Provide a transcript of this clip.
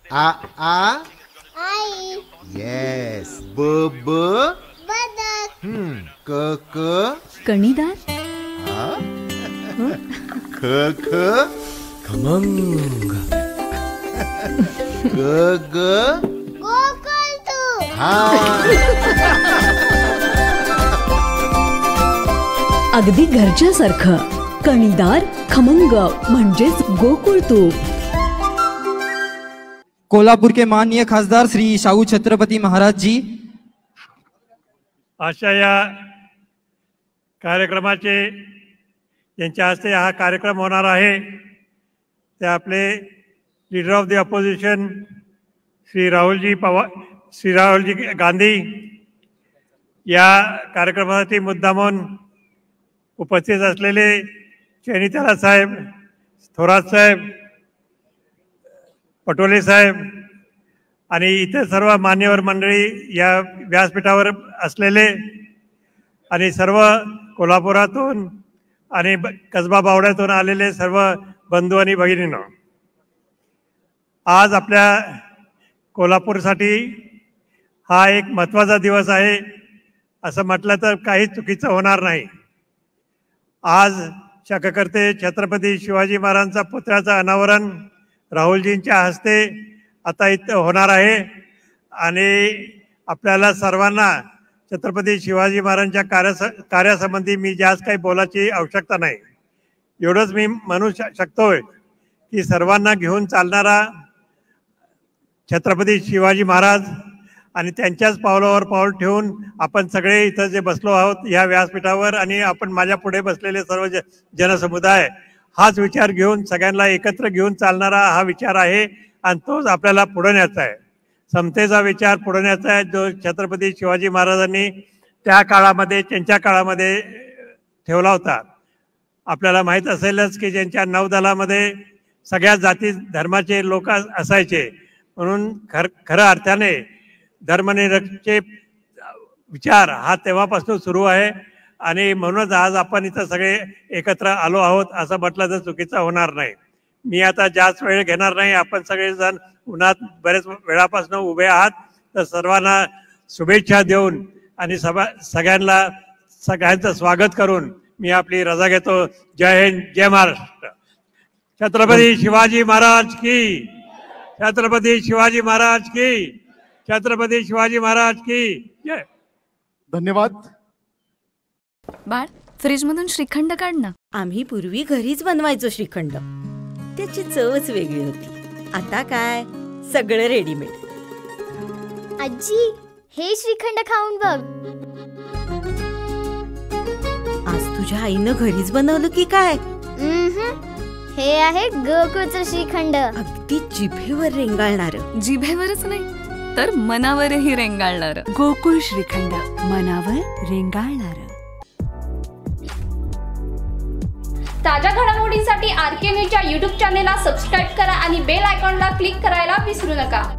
आ आ आई. Yes. ब ब बदक. क क कणीदार. ख ख खमंग. ग ग गोकुळतू. हा. अगदी घरच्यासारखं. कणीदार खमंग म्हणजेच गोकुळ तूप. कोल्हापुर के माननीय खासदार श्री शाहू छत्रपति महाराज जी. अशा या कार्यक्रमाचे यांच्या हस्ते हा कार्यक्रम होणार आहे ते आपले leader of the opposition Shri Rahulji Gandhi या कार्यक्रमासाठी मुद्दामून उपस्थित असलेले चैनीताला साहेब, थोरात साहेब, पटोले साहेब आणि इतर सर्व मान्यवर मंडळी या व्यासपीठावर असलेले आणि सर्व कोल्हापुरातून आणि कसबा बावड्यातून आलेले सर्व बंधू आणि भगिनींनो, आज आपल्या कोल्हापूरसाठी हा एक महत्त्वाचा दिवस आहे असं म्हटलं तर काही चुकीचं होणार नाही. आज शाककर्ते छत्रपती शिवाजी महाराजांचा पुतळ्याचं अनावरण राहुलजींच्या हस्ते आता इथं होणार आहे आणि आपल्याला सर्वांना छत्रपती शिवाजी महाराजांच्या कार्यासंबंधी मी जास्त काही बोलायची आवश्यकता नाही. एवढंच मी म्हणू शकतोय की सर्वांना घेऊन चालणारा छत्रपती शिवाजी महाराज आणि त्यांच्याच पावलावर पाऊल ठेवून आपण सगळे इथं जे बसलो आहोत ह्या व्यासपीठावर आणि आपण माझ्या पुढे बसलेले सर्व जनसमुदाय हाच विचार घेऊन सगळ्यांना एकत्र घेऊन चालणारा हा विचार आहे आणि तोच आपल्याला पुढे न्यायचा आहे. समतेचा विचार पुढे न्यायचा आहे जो छत्रपती शिवाजी महाराजांनी त्या काळामध्ये त्यांच्या काळामध्ये ठेवला होता. आपल्याला माहीत असेलच की ज्यांच्या नौदलामध्ये सगळ्या जाती धर्माचे लोक असायचे म्हणून खऱ्या अर्थाने धर्मनिरपेक्ष विचार हा तेव्हापासून सुरू आहे आणि म्हणूनच आज आपण इथं सगळे एकत्र आलो आहोत असं म्हटलं तर चुकीचं होणार नाही. मी आता जास्त वेळ घेणार नाही. आपण सगळेजण उन्हात बरेच वेळापासून उभे आहात तर सर्वांना शुभेच्छा देऊन आणि सगळ्यांचं स्वागत करून मी आपली रजा घेतो. जय हिंद, जय महाराष्ट्र. छत्रपती शिवाजी महाराज की, छत्रपती शिवाजी महाराज की, छत्रपती शिवाजी महाराज की जय. धन्यवाद. बाळ, फ्रीज मधून श्रीखंड काढ ना. आम्ही पूर्वी घरीच बनवायचो श्रीखंड. त्याची चवच वेगळी होती. आता काय सगळं रेडीमेड. आजी, हे श्रीखंड खाऊन बघ. आज तुझ्या आईनं घरीच बनवलं की काय? हे आहे गोकुळचं श्रीखंड. अगदी जिभेवर रेंगाळणार. जिभेवरच नाही तर मनावरही रेंगाळणार. गोकुळ श्रीखंड, मनावर रेंगाळणार. ताज्या घडामोडींसाठी RK न्यूजच्या YouTube चॅनेलला सबस्क्राईब करा आणि बेल आयकॉनला क्लिक करायला विसरू नका.